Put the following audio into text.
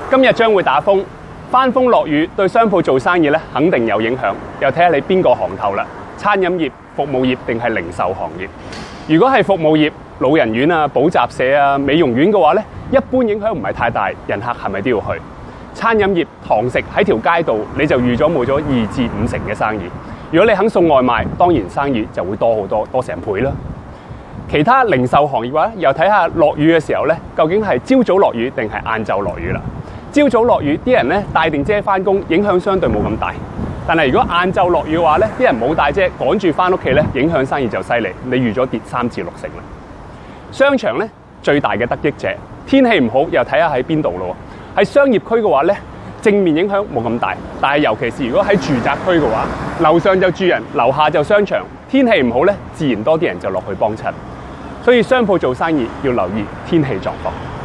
今日將會打風，翻風落雨對商鋪做生意咧肯定有影響，又睇下你邊個行頭啦，餐飲業、服務業定係零售行業。如果係服務業，老人院啊、補習社啊、美容院嘅話咧，一般影響唔係太大，人客係咪都要去？餐飲業堂食喺條街度，你就預咗冇咗2至5成嘅生意。如果你肯送外賣，當然生意就會多好多，多成倍啦。其他零售行業嘅話，又睇下落雨嘅時候咧，究竟係朝早落雨定係晏晝落雨啦。朝早落雨，啲人咧帶定遮翻工，影響相對冇咁大。但係如果晏晝落雨嘅話咧，啲人冇帶遮，趕住翻屋企咧，影響生意就犀利。你預咗跌3至6成啦。商場咧最大嘅得益者，天氣唔好又睇下喺邊度咯。喺商業區嘅話咧，正面影響冇咁大，但係尤其是如果喺住宅區嘅話，樓上就住人，樓下就商場，天氣唔好咧，自然多啲人就落去幫襯。所以商鋪做生意要留意天氣狀況。